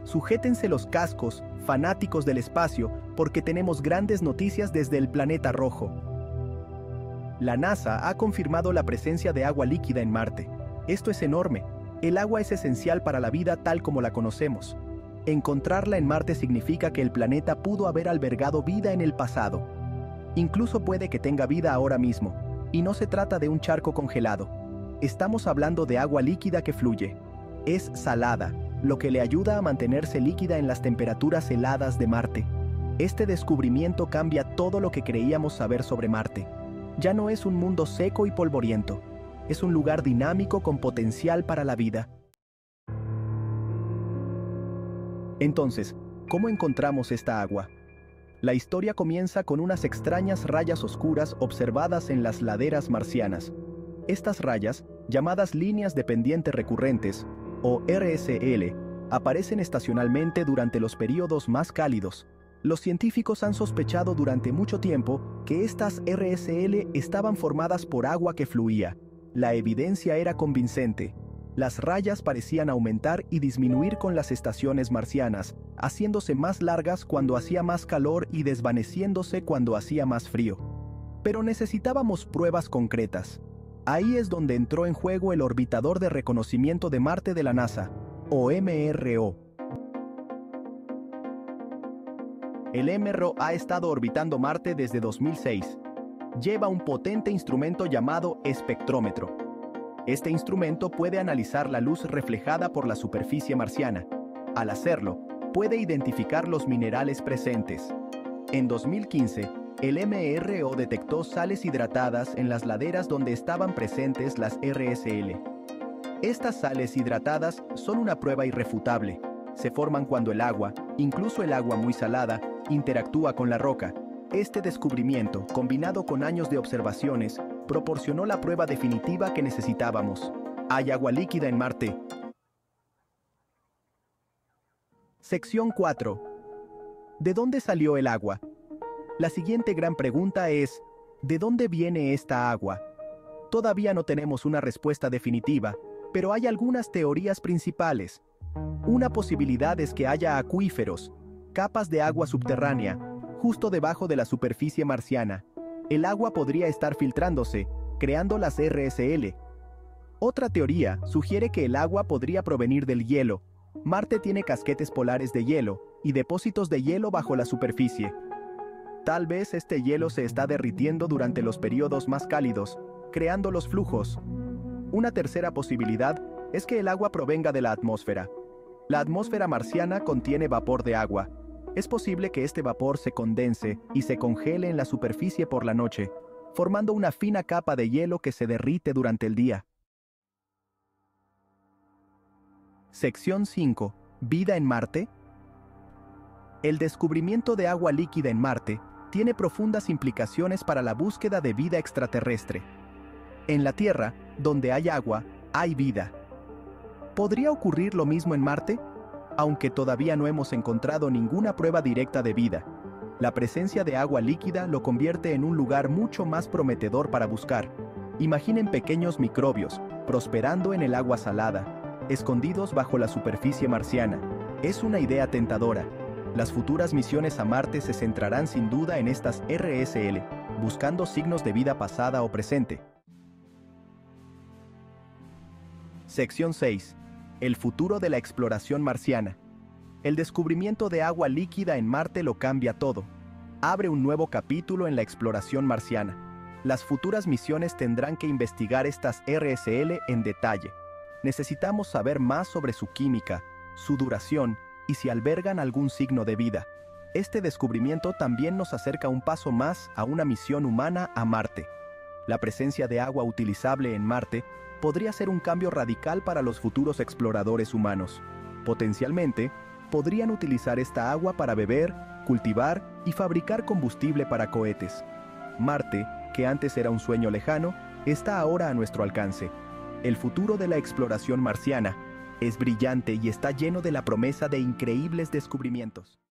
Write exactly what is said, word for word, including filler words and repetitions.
Sujétense los cascos, fanáticos del espacio, porque tenemos grandes noticias desde el planeta rojo. La NASA ha confirmado la presencia de agua líquida en Marte. Esto es enorme. El agua es esencial para la vida tal como la conocemos. Encontrarla en Marte significa que el planeta pudo haber albergado vida en el pasado. Incluso puede que tenga vida ahora mismo. Y no se trata de un charco congelado. Estamos hablando de agua líquida que fluye. Es salada, lo que le ayuda a mantenerse líquida en las temperaturas heladas de Marte. Este descubrimiento cambia todo lo que creíamos saber sobre Marte. Ya no es un mundo seco y polvoriento. Es un lugar dinámico con potencial para la vida. Entonces, ¿cómo encontramos esta agua? La historia comienza con unas extrañas rayas oscuras observadas en las laderas marcianas. Estas rayas, llamadas líneas de pendiente recurrentes, o R S L, aparecen estacionalmente durante los períodos más cálidos. Los científicos han sospechado durante mucho tiempo que estas R S L estaban formadas por agua que fluía. La evidencia era convincente. Las rayas parecían aumentar y disminuir con las estaciones marcianas, haciéndose más largas cuando hacía más calor y desvaneciéndose cuando hacía más frío. Pero necesitábamos pruebas concretas. Ahí es donde entró en juego el Orbitador de Reconocimiento de Marte de la NASA, o M R O. El M R O ha estado orbitando Marte desde dos mil seis. Lleva un potente instrumento llamado espectrómetro. Este instrumento puede analizar la luz reflejada por la superficie marciana. Al hacerlo, puede identificar los minerales presentes. En dos mil quince, el M R O detectó sales hidratadas en las laderas donde estaban presentes las R S L. Estas sales hidratadas son una prueba irrefutable. Se forman cuando el agua, incluso el agua muy salada, interactúa con la roca. Este descubrimiento, combinado con años de observaciones, proporcionó la prueba definitiva que necesitábamos. Hay agua líquida en Marte. Sección cuatro. ¿De dónde salió el agua? La siguiente gran pregunta es, ¿de dónde viene esta agua? Todavía no tenemos una respuesta definitiva, pero hay algunas teorías principales. Una posibilidad es que haya acuíferos, capas de agua subterránea, justo debajo de la superficie marciana. El agua podría estar filtrándose, creando las R S L. Otra teoría sugiere que el agua podría provenir del hielo. Marte tiene casquetes polares de hielo y depósitos de hielo bajo la superficie. Tal vez este hielo se está derritiendo durante los periodos más cálidos, creando los flujos. Una tercera posibilidad es que el agua provenga de la atmósfera. La atmósfera marciana contiene vapor de agua. Es posible que este vapor se condense y se congele en la superficie por la noche, formando una fina capa de hielo que se derrite durante el día. Sección cinco. ¿Vida en Marte? El descubrimiento de agua líquida en Marte tiene profundas implicaciones para la búsqueda de vida extraterrestre. En la Tierra, donde hay agua, hay vida. ¿Podría ocurrir lo mismo en Marte? Aunque todavía no hemos encontrado ninguna prueba directa de vida, la presencia de agua líquida lo convierte en un lugar mucho más prometedor para buscar. Imaginen pequeños microbios, prosperando en el agua salada, escondidos bajo la superficie marciana. Es una idea tentadora. Las futuras misiones a Marte se centrarán sin duda en estas R S L, buscando signos de vida pasada o presente. Sección seis. El futuro de la exploración marciana. El descubrimiento de agua líquida en Marte lo cambia todo. Abre un nuevo capítulo en la exploración marciana. Las futuras misiones tendrán que investigar estas R S L en detalle. Necesitamos saber más sobre su química, su duración y si albergan algún signo de vida. Este descubrimiento también nos acerca un paso más a una misión humana a Marte. La presencia de agua utilizable en Marte podría ser un cambio radical para los futuros exploradores humanos. Potencialmente, podrían utilizar esta agua para beber, cultivar y fabricar combustible para cohetes. Marte, que antes era un sueño lejano, está ahora a nuestro alcance. El futuro de la exploración marciana es brillante y está lleno de la promesa de increíbles descubrimientos.